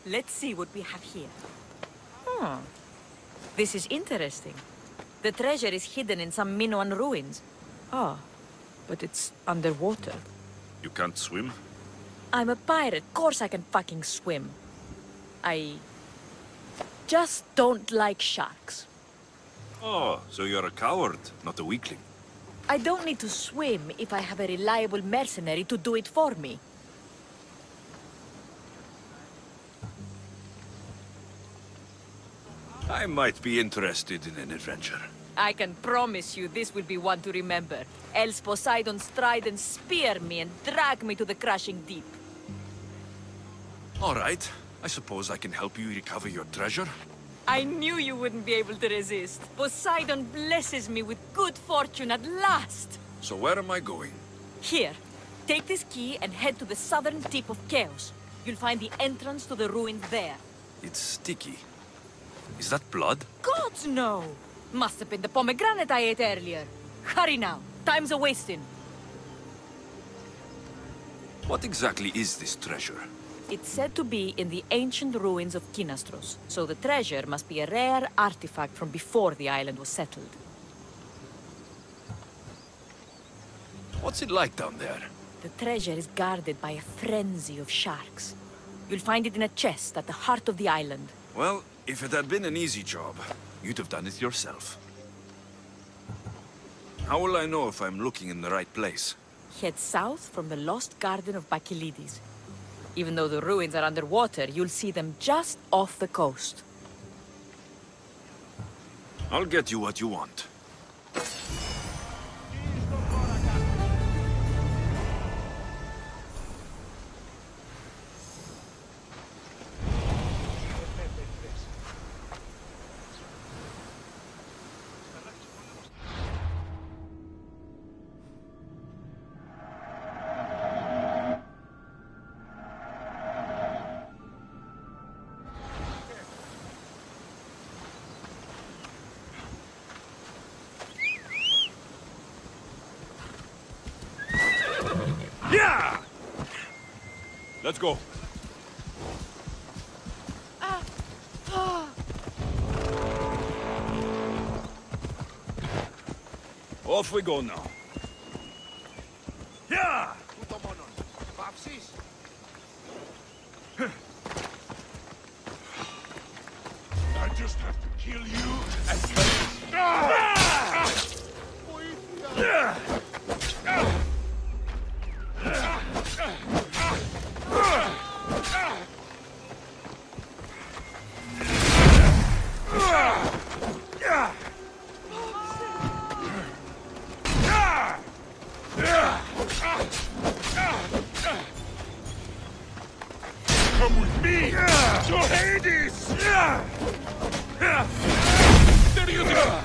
Let's see what we have here. Hmm. This is interesting. The treasure is hidden in some Minoan ruins. Oh, but it's underwater. You can't swim? I'm a pirate. Course I can fucking swim. I just don't like sharks. Oh, so you're a coward, not a weakling. I don't need to swim if I have a reliable mercenary to do it for me. I might be interested in an adventure. I can promise you this will be one to remember. Else Poseidon's trident spear me and drag me to the crushing deep. All right. I suppose I can help you recover your treasure. I knew you wouldn't be able to resist. Poseidon blesses me with good fortune at last. So where am I going? Here, take this key and head to the southern tip of Chaos. You'll find the entrance to the ruins there. It's sticky. Is that blood? Gods, no! Must have been the pomegranate I ate earlier. Hurry now. Time's a-wasting. What exactly is this treasure? It's said to be in the ancient ruins of Kinastros, so the treasure must be a rare artifact from before the island was settled. What's it like down there? The treasure is guarded by a frenzy of sharks. You'll find it in a chest at the heart of the island. Well, if it had been an easy job, you'd have done it yourself. How will I know if I'm looking in the right place? Head south from the lost garden of Bacchylides. Even though the ruins are underwater, you'll see them just off the coast. I'll get you what you want. Yeah! Let's go. Off we go now. Yeah! I just have to kill you and come with me to Hades! There you go!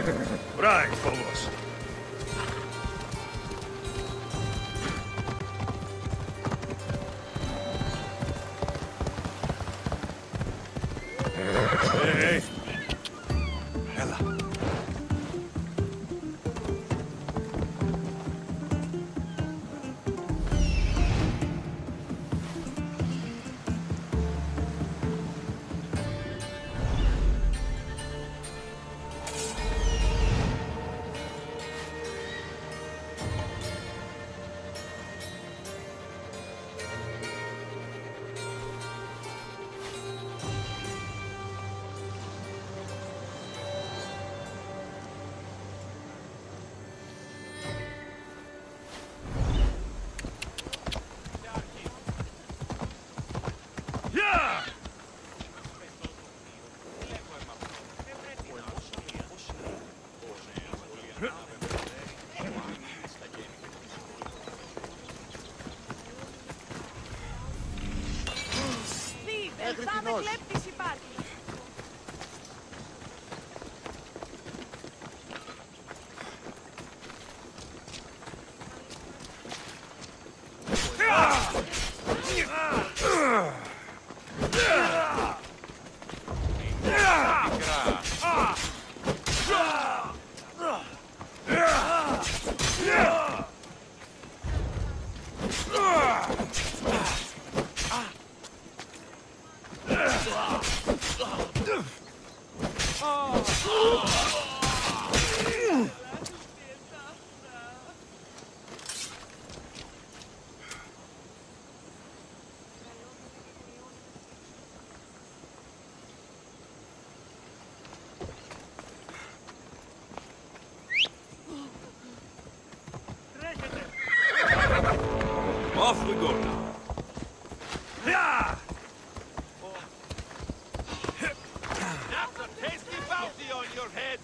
Right, Phobos. Hey. Hela. Ελθάμε κλέπτης υπάρχει. Off we go now. That's a tasty bounty on your head.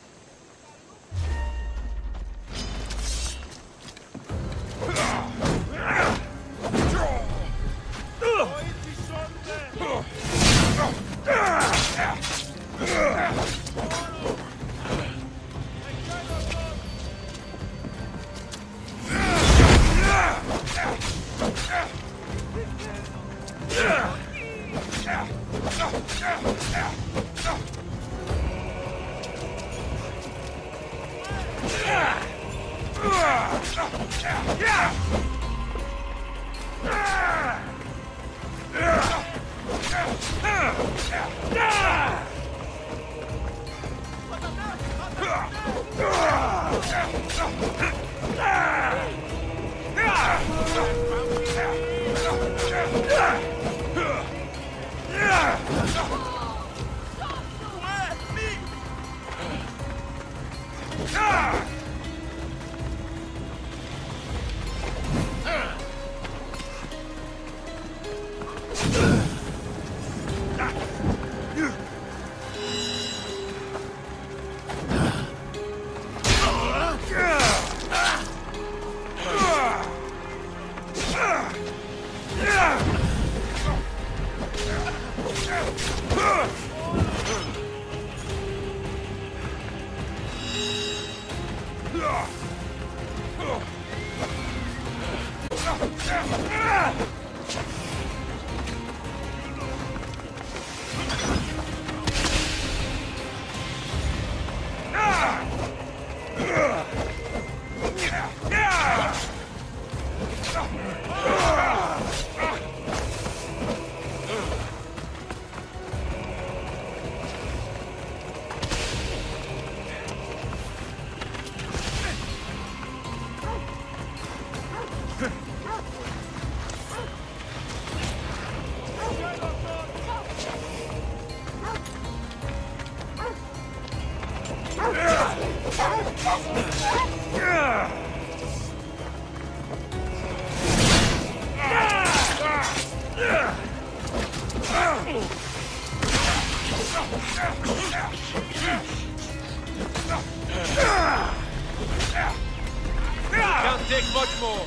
Can't take much more.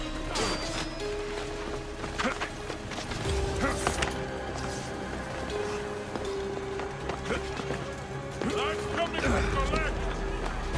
That's coming to collect.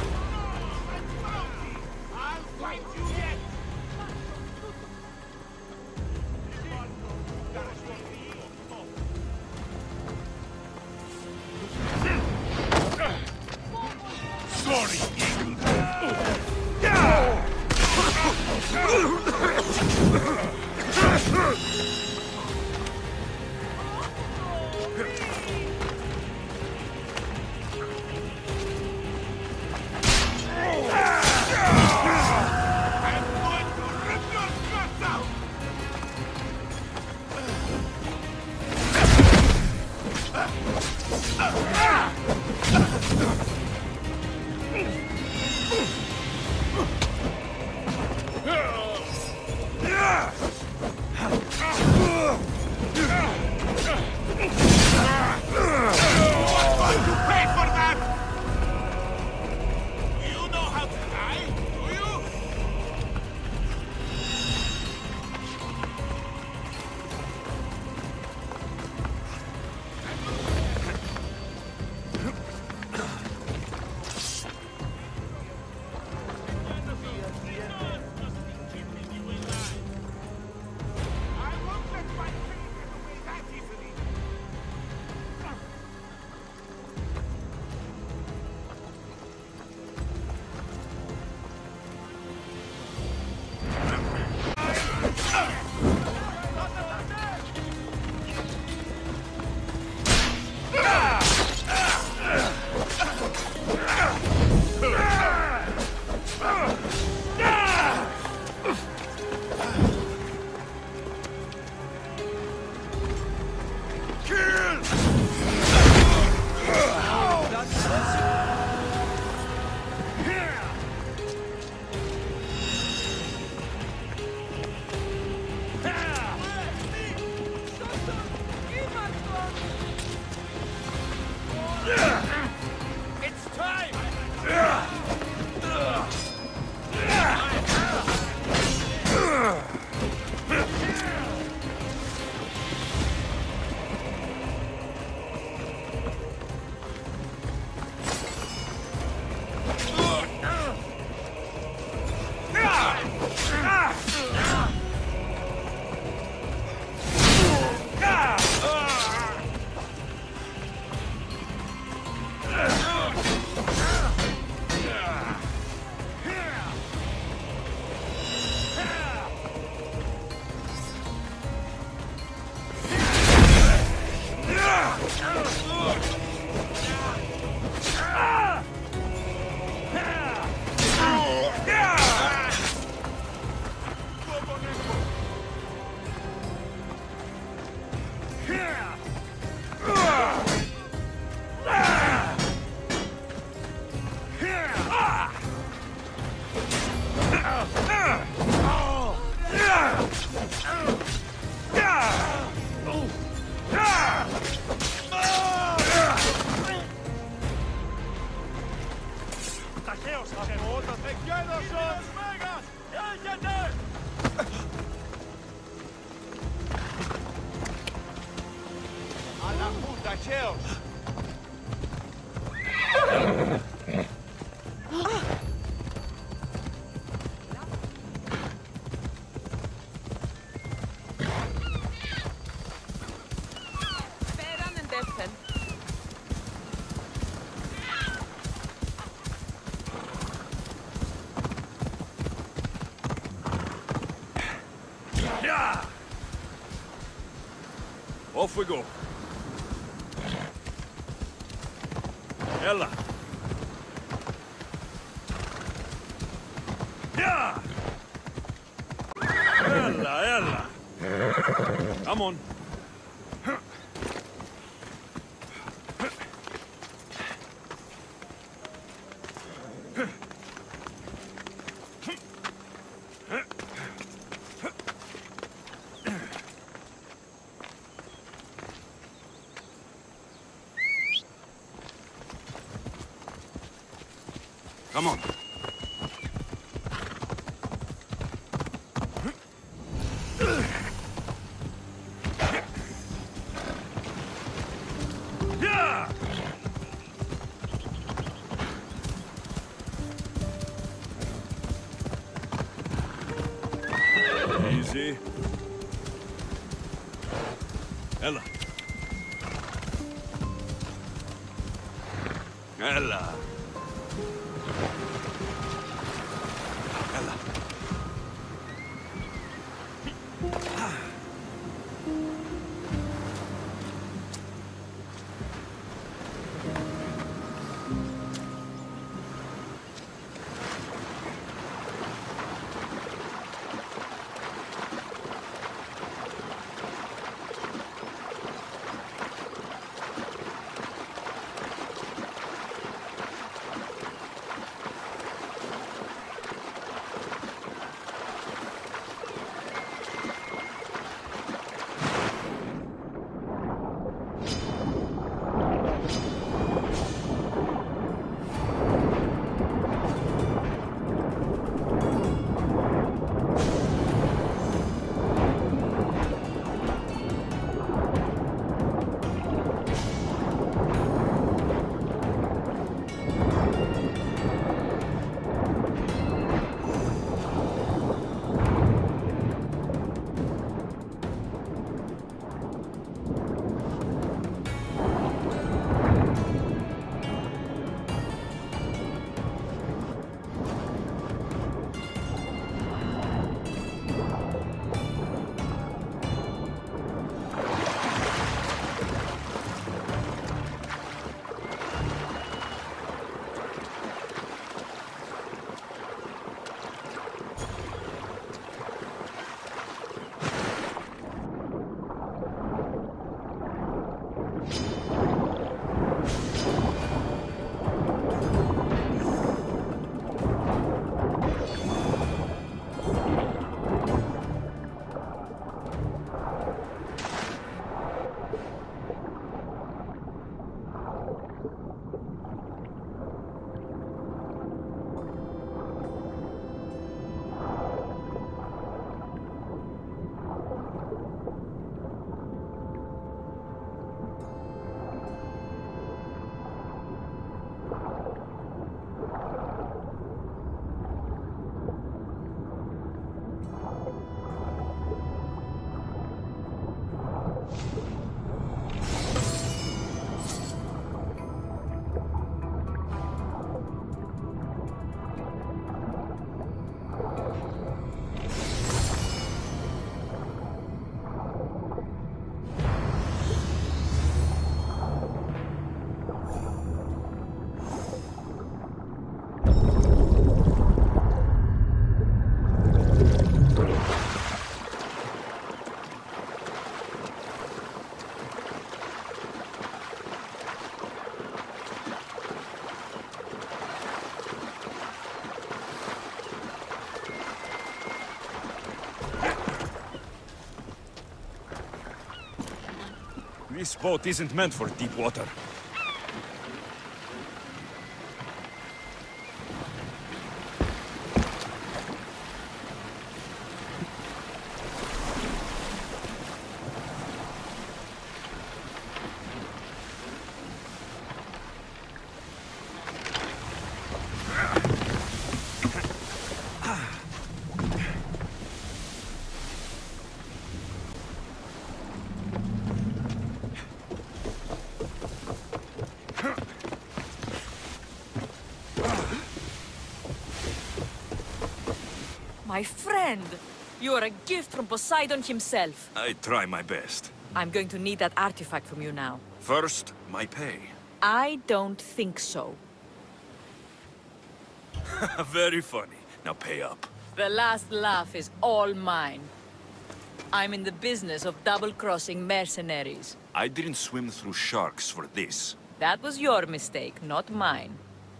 Off we go. Ella. Yeah. Ella. Come on. Come on. Yeah! Easy. Ella. Ella. Ella. This boat isn't meant for deep water. My friend! You are a gift from Poseidon himself. I try my best. I'm going to need that artifact from you now. First, my pay. I don't think so. Very funny. Now pay up. The last laugh is all mine. I'm in the business of double-crossing mercenaries. I didn't swim through sharks for this. That was your mistake, not mine.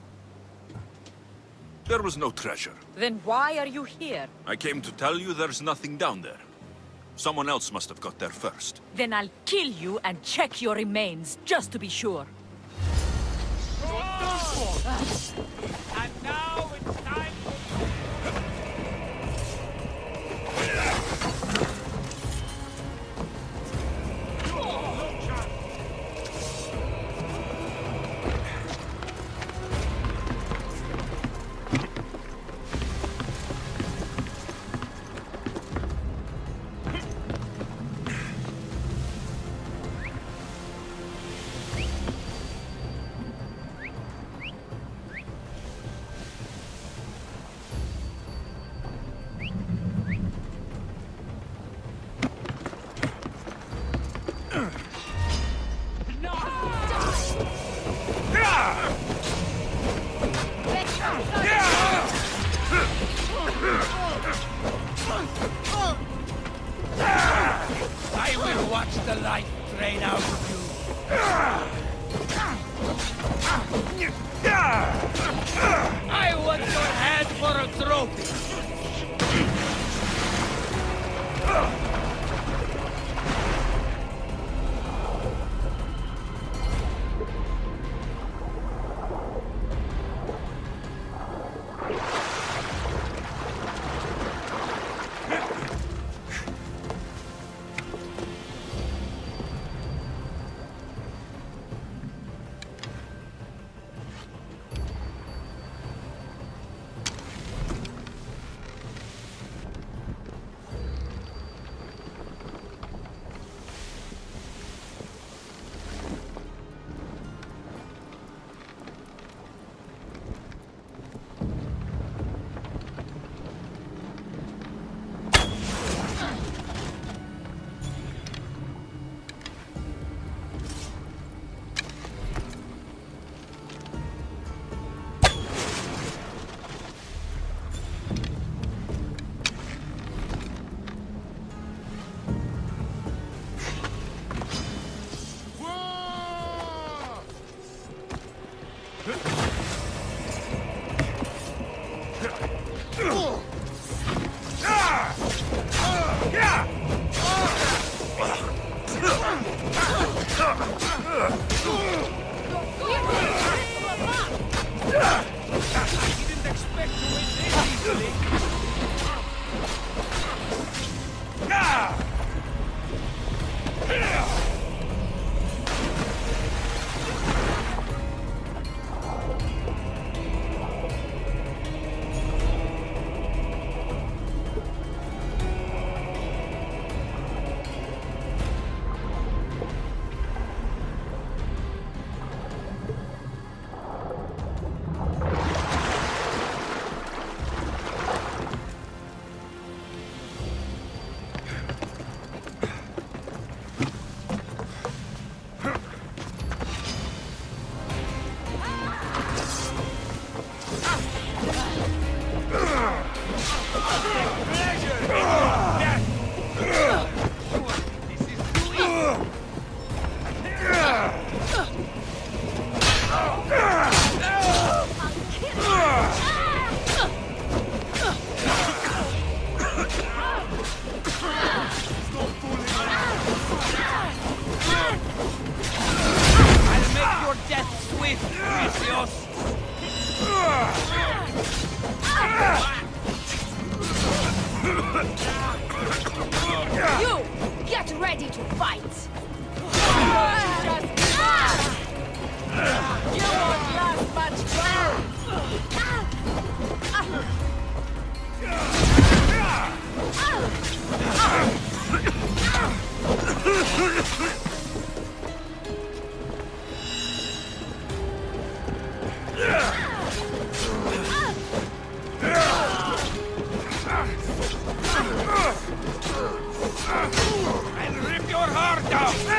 There was no treasure. Then why are you here? I came to tell you there's nothing down there. Someone else must have got there first. Then I'll kill you and check your remains, just to be sure. And now it's time for... You, get ready to fight! You won't last much longer! I'll rip your heart out!